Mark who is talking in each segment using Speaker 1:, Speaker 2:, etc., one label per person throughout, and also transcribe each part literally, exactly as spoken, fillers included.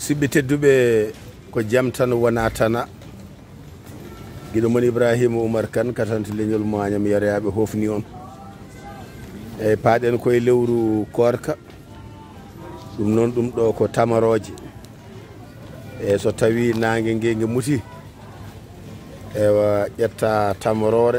Speaker 1: Sibbe tedduɓe ko jam tan wona tana giɗo mon Ibrahima Oumar Kane katanti leñol moañam yaraɓe hofni on eyyi paaɗen koye lewru korka ɗum noon ɗum ɗo ko tamaroje eyyi so tawi nangue gue gue muti ewa ƴetta tamarore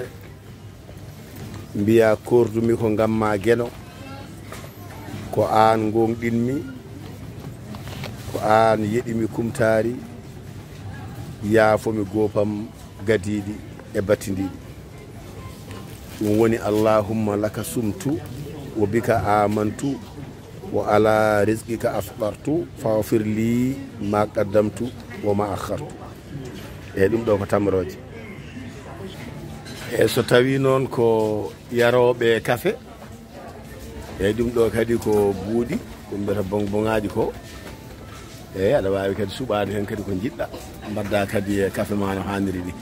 Speaker 1: mbiya kordumi ko gamma gueno ko an gonɗinmi ko an yeɗimi kumtari yaafomi gopam gadiɗi e battidiɗi ɗum woni allahumma laka sumtu wa bika amantu wa ala rizqika aftartu faghfir li ma qaddamtu wa ma akhartu e ɗum ɗo ko tamroje e so tawi noon ko yaroɓe kafe e ɗum ɗo kadi ko buuɗi ko mbiyata bonbongaji ko eyyi aɗa wawi kadi suɓade hen kadi ko jiɗɗa mbadda kadi e kafe ma no hanniri ni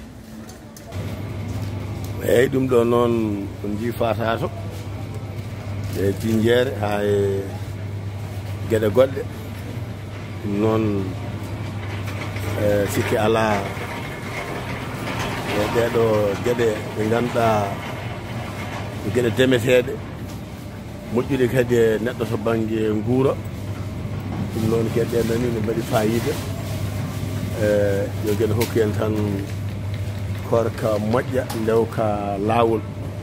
Speaker 1: eyyi ɗum ɗo noon ko jifata to e tinjere ha e gueɗe goɗɗe ɗum noon e sikki ala e ɗeɗo gueɗe ɗe ganduɗa gueɗe demeteɗe moƴƴude kadi e neɗɗo to banggue guura ɗum noon gueɗe nani ne mbaɗi fayida e yo gueɗe hokku en tan korka moƴƴa ndewka lawol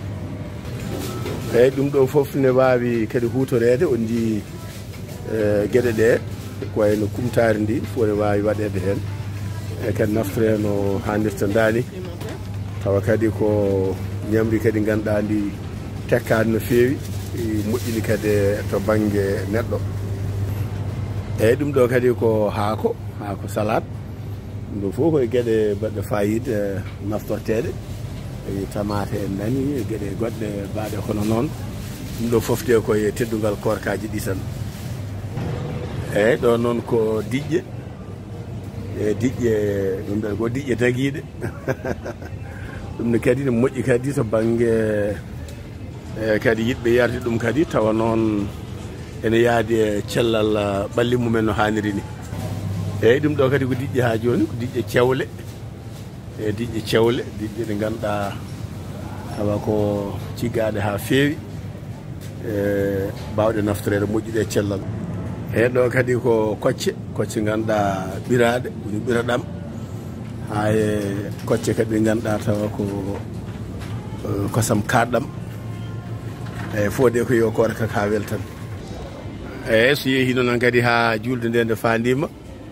Speaker 1: eyyi ɗum ɗo foof ne wawi kadi hutorede on ji e gueɗe ɗe ko wayno kumtari ndi fo ne wawi waɗede hen e kadi naftore no hannirta dani tawa kadi ko ñamri kadi ganduɗa ndi tekkadi no fewi moƴƴini kadi to banggue neɗɗo eyyi ɗum ɗo kadi ko haako haako salade ɗum ɗo fof koye gueɗe baɗɗe fayida naftorteɗe e tamate en nani e gueɗe goɗɗe mbaɗe hono noon ɗum ɗo foof de koye teddugal korkaji ɗi tan eyyi ɗo noon ko diƴƴe e diƴƴe ɗum ɗon ko diƴƴe daguiɗe ɗum ne kadi ne moƴƴi kadi to banggue e kadi yidɓe yarde ɗum kadi tawa noon ene yaadi e cellal ɓalli mumen no hanniri ni eyyi ɗum ɗo kadi ko diƴƴe ha joni ko diƴƴe cewle e diƴƴe cewle diƴƴe ɗe ganduɗa tawa ko ciggaɗe ha fewi e bawɗe naftorede moƴƴude e cellal eyyi ɗo kadi ko kocce kocce ganduɗa ɓiraɗe woni ɓiraɗam ha e kocce kadi ɗe ganduɗa tawa ko kosam kaɗɗam eyyi fode ko yo korka ka weltan eyyi so yeehi noon kadi ha julde nde nde fandima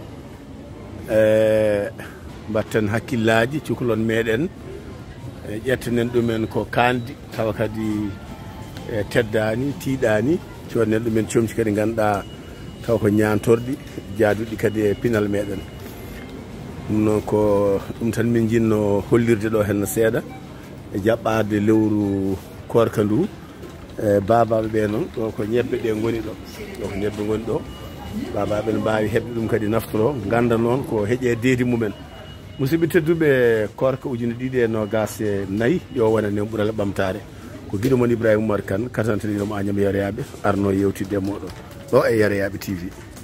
Speaker 1: e mbatten hakkillaji cukalon meɗen e ƴettanen ɗumen ko kandi tawa kadi e teddani tiiɗani connen ɗumen comci kadi ganduɗa taw ko ñantorɗi jaaduɗi kadi e pinal meɗen ɗum noon ko ɗum tan min jinno hollirde ɗo hen seeɗa e jaɓɓade lewru korka ndu e babaɓe ɓe noon ɗo ko ñebbe ɗe goni ɗo ɗo ko ñebbe goni ɗo babaɓe ne mbawi hebde ɗum kadi naftoro ganda noon ko heeƴe deedi mumen musidɓe tedduɓe korka ujune ɗiɗi e nogas e nayyi yo wonane ɓuural ɓamtare ko guiɗo mon Ibrahima Oumar Kane katanteɗinomo Agname Yarayaɓe arno yewtidde e moɗon ɗo e Yarayaɓe T V.